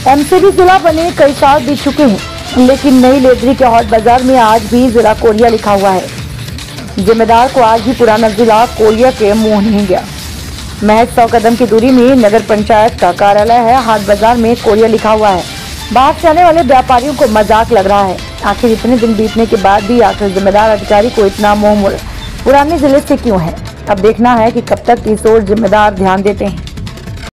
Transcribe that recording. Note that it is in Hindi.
एमसीबी जिला बने कई साल बीत चुके हैं, लेकिन नई लेदरी के हॉट बाजार में आज भी जिला कोरिया लिखा हुआ है। जिम्मेदार को आज भी पुराना जिला कोरिया के मुंह नहीं गया। महज 100 कदम की दूरी में नगर पंचायत का कार्यालय है। हाट बाजार में कोरिया लिखा हुआ है। बाहर से आने वाले व्यापारियों को मजाक लग रहा है। आखिर इतने दिन बीतने के बाद भी आखिर जिम्मेदार अधिकारी को इतना मोह पुराने जिले से क्यों है? अब देखना है कि कब तक इस ओर जिम्मेदार ध्यान देते हैं।